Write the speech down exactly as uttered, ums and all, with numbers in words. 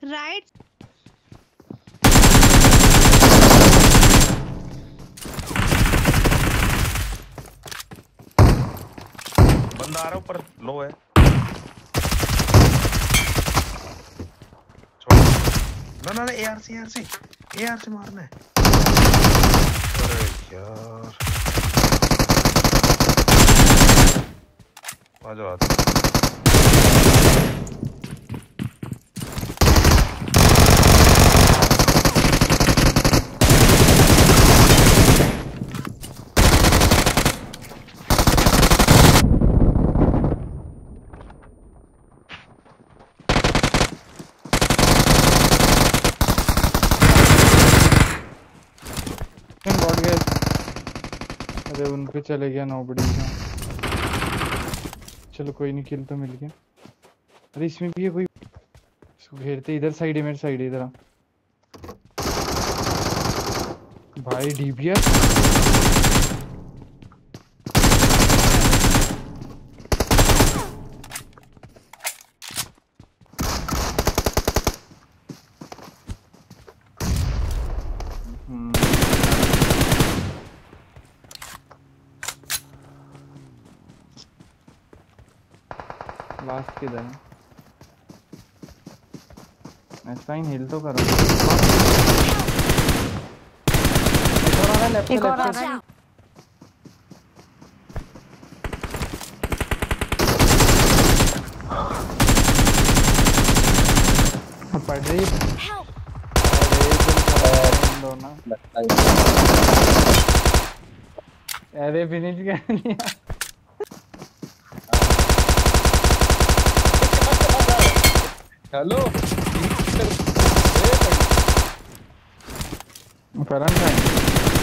Right बंदा आ रहा ऊपर लो है। ना ना ना एआर से एआर से एआर से मारना है। अरे यार आ जाओ अरे उन पे चले गया नौबड़ी का। चलो कोई नहीं, किल तो मिल गया। अरे इसमें भी है कोई, इसको घेरते। इधर साइड है, मेरे साइड है इधर। भाई डीपीएस लास्ट किधर है? एस्टाइन हिल तो करो। एक और आ रहा है लेफ्ट से, लेफ्ट से। पड़ रही है। अरे फिनिश कर लिया। हेलो परम